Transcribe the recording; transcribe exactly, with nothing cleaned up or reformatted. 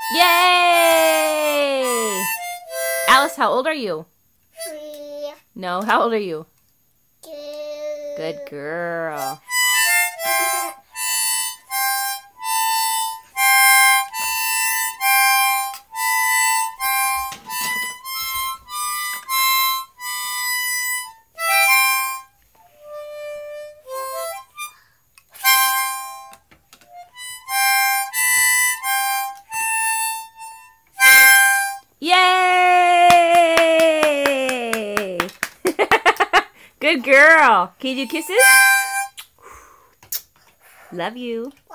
Yay! Alice, how old are you? Three, No, how old are you? two. Good girl. Yay! Good girl. Can you do kisses? Love you.